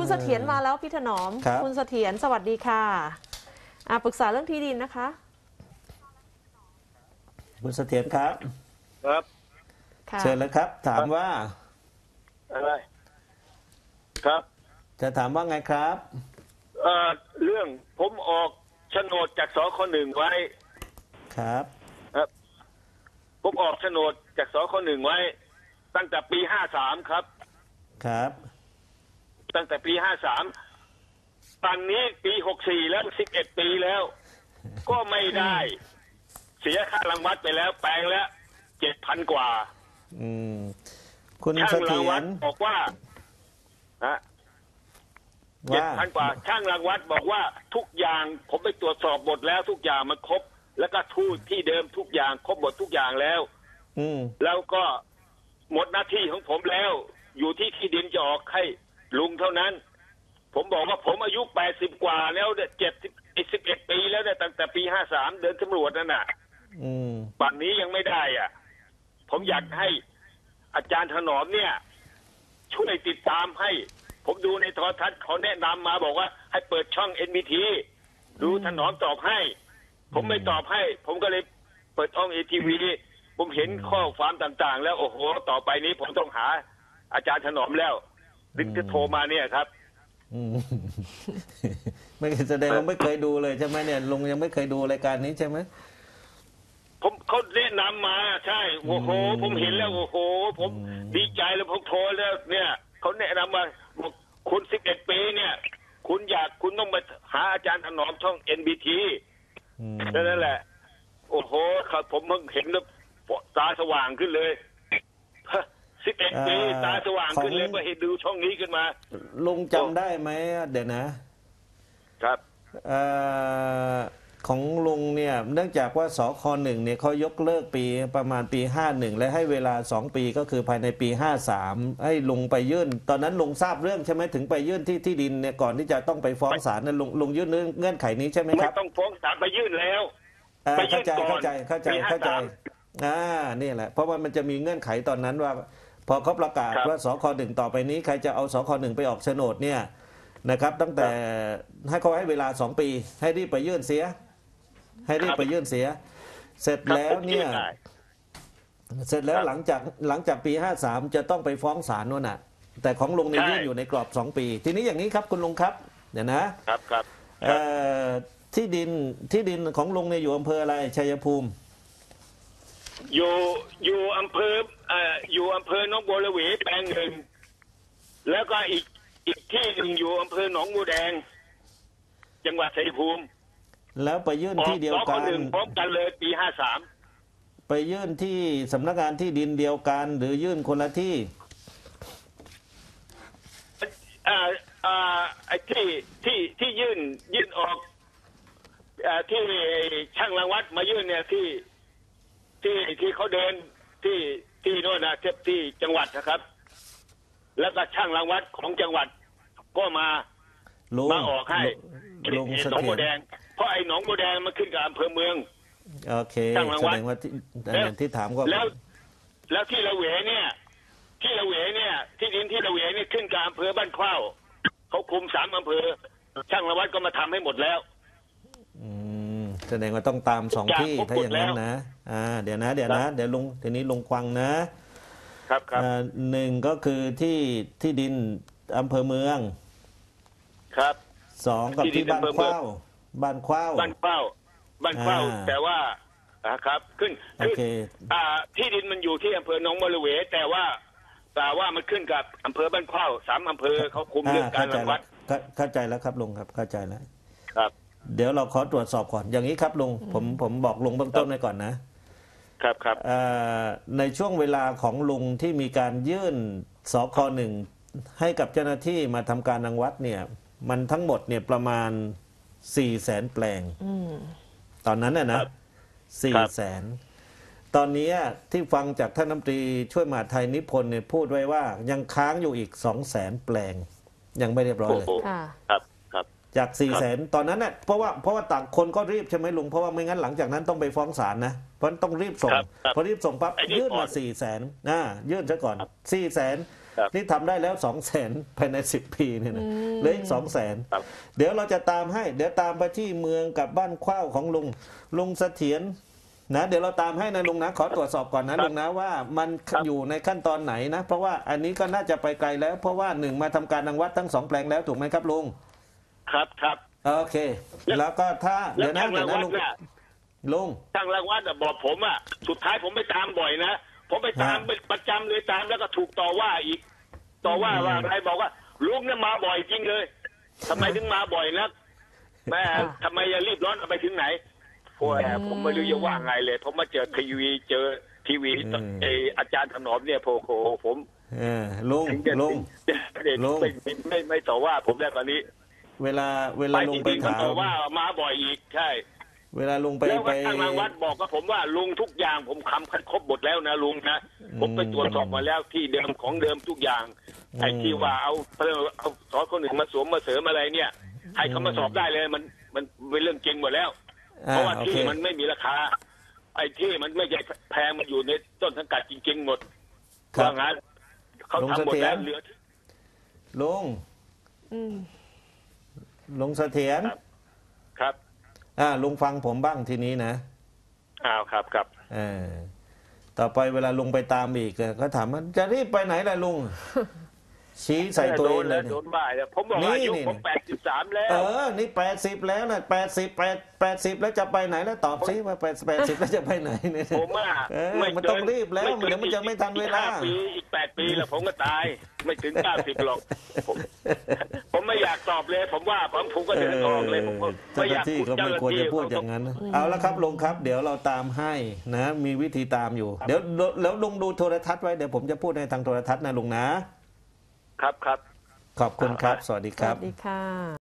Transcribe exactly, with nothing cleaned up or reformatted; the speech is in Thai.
เสถียรมาแล้วพี่ถนอม คุณเสถียรสวัสดีค่ะอ่าปรึกษาเรื่องที่ดินนะคะคุณเสถียรครับครับเชิญเลยครับถามว่าอะไรครับจะถามว่าไงครับเอ่อเรื่องผมออกโฉนดจากสคหนึ่งไว้ครับครับผมออกโฉนดจากสคหนึ่งไว้ตั้งแต่ปีห้าสามครับครับตั้งแต่ปีห้าสามตอนนี้ปีหกสี่แล้วสิบเอ็ดปีแล้วก็ไม่ได้เสียค่ารังวัดไปแล้วแปลงแล้วเจ็ดพันกว่าอืมคุณช่างรังวัดบอกว่าฮะเจ็ดพันกว่าช่างรังวัดบอกว่าทุกอย่างผมไปตรวจสอบหมดแล้วทุกอย่างมันครบแล้วก็ทูตที่เดิมทุกอย่างครบหมดทุกอย่างแล้วอืมแล้วก็หมดหน้าที่ของผมแล้วอยู่ที่ที่ดินจะออกให้ลุงเท่านั้นผมบอกว่าผมอายุแปดสิบกว่าแล้วเนี่ยเจ็ดสิบสิบเอ็ดปีแล้วเนี่ยตั้งแต่ปีห้าสามเดินสำรวจนั่นน่ะป่านนี้ยังไม่ได้อ่ะผมอยากให้อาจารย์ถนอมเนี่ยช่วยติดตามให้ผมดูในโทรทัศน์เขาแนะนำมาบอกว่าให้เปิดช่อง เอ็น บี ที ดูถนอมตอบให้ผมไม่ตอบให้ผมก็เลยเปิดช่อง เอ ที วี ผมเห็นข้อความต่างๆแล้วโอ้โหต่อไปนี้ผมต้องหาอาจารย์ถนอมแล้วลิงก์โทรมาเนี่ยครับไม่แสดงว่าไม่เคยดูเลยใช่ไหมเนี่ยลุงยังไม่เคยดูรายการนี้ใช่ไหมผมเขาแนะนำมาใช่โอ้โหผมเห็นแล้วโอ้โหผมดีใจแล้วผมโทรแล้วเนี่ยเขาแนะนำมาบอกคุณสิบเอ็ดปีเนี่ยคุณอยากคุณต้องมาหาอาจารย์ถนอมช่อง เอ็น บี ที นั่นแหละโอ้โหครับผมเพิ่งเห็นแล้วตาสว่างขึ้นเลยสิบเอ็ดปีตาสว่างขึ้นเลยก็เห็นดูช่องนี้ขึ้นมาลุงจำได้ไหมเดี๋ยวนะครับของลุงเนี่ยเนื่องจากว่าสคหนึ่งเนี่ยเขายกเลิกปีประมาณปีห้าหนึ่งและให้เวลาสองปีก็คือภายในปีห้าสามให้ลุงไปยื่นตอนนั้นลุงทราบเรื่องใช่ไหมถึงไปยื่นที่ที่ดินเนี่ยก่อนที่จะต้องไปฟ้องศาลนั้นลุงลุงยื่นเงื่อนไขนี้ใช่ไหมครับไม่ต้องฟ้องศาลไปยื่นแล้วเข้าใจเข้าใจเข้าใจเข้าใจอ่านี่แหละเพราะว่ามันจะมีเงื่อนไขตอนนั้นว่าพอเขาประกาศว่าสคหนึ่งต่อไปนี้ใครจะเอาสคหนึ่งไปออกโฉนดเนี่ยนะครับตั้งแต่ให้เขาให้เวลาสองปีให้รีบไปยื่นเสียให้รีบไปยื่นเสียเสร็จแล้วเนี่ยเสร็จแล้วหลังจากหลังจากปีห้าสามจะต้องไปฟ้องศาลนู่นน่ะแต่ของลุงเนี่ยยื่นอยู่ในกรอบสองปีทีนี้อย่างนี้ครับคุณลุงครับเดี๋ยวนะครับครับที่ดินที่ดินของลุงเนี่ยอยู่อำเภออะไรชัยภูมิอยู่อยู่อำเภอเอ่ออยู่อำเภอหนองบัวระเวแปลงหนึ่งแล้วก็อีกอีกที่หนึ่งอยู่อำเภอหนองบัวแดงจังหวัดชัยภูมิแล้วไปยื่นที่เดียวกันพร้อมกันเลยปีห้าสามไปยื่นที่สำนักงานที่ดินเดียวกันหรือยื่นคนละที่อ่าอ่าไอ้ที่ที่ที่ยื่นยื่นออกอ่าที่ช่างรังวัดมายื่นเนี่ยที่ที่ที่เขาเดินที่ที่โน่นนะที่ที่จังหวัดนะครับแล้วก็ช่างรังวัดของจังหวัดก็มามาออกให้หนองบัวแดงเพราะไอ้หนองบัวแดงมันขึ้นกับอำเภอเมืองโอเคแสดงว่าที่ที่ถามก็แล้วแล้วที่ละเวเนี่ยที่ละเวเนี่ยที่ดินที่ละเวนี่ขึ้นกับอำเภอบ้านเข้าเขาคุมสามอำเภอช่างรังวัดก็มาทำให้หมดแล้วแสดงว่าต้องตามสองที่ถ้าอย่างนั้นนะอ่าเดี๋ยวนะเดี๋ยวนะเดี๋ยวลุงทีนี้ลุงควังนะครับครับหนึ่งก็คือที่ที่ดินอำเภอเมืองครับสองกับที่บ้านเข้าบ้านเข้าบ้านเข้าบ้านเข้าแต่ว่าครับขึ้นขึ้นอ่าที่ดินมันอยู่ที่อำเภอหนองบัวระเวแต่ว่าแต่ว่ามันขึ้นกับอำเภอบ้านเข้าสามอำเภอเขาคุมเรื่องการรังวัดเข้าใจแล้วครับลุงครับเข้าใจแล้วครับเดี๋ยวเราขอตรวจสอบก่อนอย่างนี้ครับลุงผมผมบอกลุงเบื้องต้นไว้ก่อนนะครับครับในช่วงเวลาของลุงที่มีการยื่นสคหนึ่งให้กับเจ้าหน้าที่มาทำการรังวัดเนี่ยมันทั้งหมดเนี่ยประมาณสี่แสนแปลงตอนนั้นน่ะนะสี่แสนตอนนี้ที่ฟังจากท่านรัฐมนตรีช่วยมหาดไทยนิพนธ์เนี่ยพูดไว้ว่ายังค้างอยู่อีกสองแสนแปลงยังไม่เรียบร้อยเลยครับจากสี่แสนตอนนั้นเนี่ยเพราะว่าเพราะว่าต่างคนก็รีบใช่ไหมลุงเพราะว่าไม่งั้นหลังจากนั้นต้องไปฟ้องศาลนะเพราะต้องรีบส่งพอรีบส่งปั๊บยื่นมาสี่แสนอ่ายื่นซะก่อนสี่แสนครับนี่ทำได้แล้วสองแสนภายในสิบปีเนี่ยนะเหลืออีกสองแสนครับเดี๋ยวเราจะตามให้ เดี๋ยวตามไปที่เมืองกับบ้านขว้าวของลุงลุงเสถียรนะเดี๋ยวเราตามให้นะลุงนะขอตรวจสอบก่อนนะลุงนะว่ามันอยู่ในขั้นตอนไหนนะเพราะว่าอันนี้ก็น่าจะไปไกลแล้ว เพราะว่าหนึ่งมาทำการรังวัดทั้งสองแปลงแล้วถูกไหมครับลุงครับครับโอเค แล้วก็ถ้าแล้เดี๋ยว วนะทางเดี๋รัยวงนะวัดลุงน่ะลุงทางรังวัดน่ะบอกผมอ่ะสุดท้ายผมไปตามบ่อยนะผมไปตามฮะไปประจำเลยตามแล้วก็ถูกต่อว่าอีก ต่อว่าอืมว่าอะไรบอกว่าลุงเนี่ยมาบ่อยจริงเลยทำไมถึงมาบ่อยนะแม่ทำไมอย่ารีบร้อนเอาไปถึงไหนโอ้ยผมไม่รู้จะว่าไงเลยผมมาเจอทีวีเจอทีวีไออาจารย์ถนอมเนี่ยโผโหผมเออลุงถึงจะลุงไม่ลุงไม่ไม่ไม่ไม่ต่อว่าผมแล้วตอนนี้เวลาเวไปลาลุจงไปริงๆมันถามต่อว่ามาบ่อยอีกใช่เวลาลุงไปแล้วไปก็ทางรังวัดบอกกับผมว่าลุงทุกอย่างผมคำครบหมดแล้วนะลุงนะผมไปตรวจสอบมาแล้วที่เดิมของเดิมทุกอย่างไอ้ที่ว่าเอาเอาสอนคนหนึ่งมาสวมมาเสริมอะไรเนี่ย ให้เขามาสอบได้เลยมันมันเป็นเรื่องจริงหมดแล้วอ่าเพราะว่าโอที่เคมันไม่มีราคา ไอ้ที่มันไม่ใช่แพงมันอยู่ในต้นสังกัดจริง ๆ หมดครับว่างั้นเขาทำหมดแล้วเหลือลุงอืมลุงเสถียรครับ ครับอ่าลุงฟังผมบ้างทีนี้นะอ้าวครับครับเออต่อไปเวลาลุงไปตามอีกก็ถามว่าจะรีบไปไหนล่ะลุง ชี้ใส่ตัวเองเลยโดนบ้าเลยผมบอกว่าอายุผมแปดสิบสามแล้วเออนี่แปดสิบแล้วนะแปดสิบแปดแปดสิบแล้วจะไปไหนแล้วตอบซิว่าแปดแปดสิบแล้วจะไปไหนเนี่ยผมอ่ะเออไม่มันต้องรีบแล้วไกิเดี๋ยวมันจะไม่ทันเวลาอีกห้ปีอีกแปดปีแล้วผมก็ตาย ไม่ถึงเก้าสิบหรอกผมผมไม่อยากตอบเลย ผมว่าผมผมก็เดินออกเลยผมก็เจ้าไม่หอยาน้าก ที่พูดก็เจ้าไม่หน้าควรที่จะพูดอย่างนั้นนะเอาละครับลุงครับ เดี๋ยวเราตามให้นะ มีวิธีตามอยู่ เดี๋ยวแล้วลุงดูโทรทัศน์ไว้เดี๋ยวผมจะพูดในทางโทรทัศน์นะลุงนะครับครับขอบคุณครับ สวัสดีสครัวับสดีค่ะ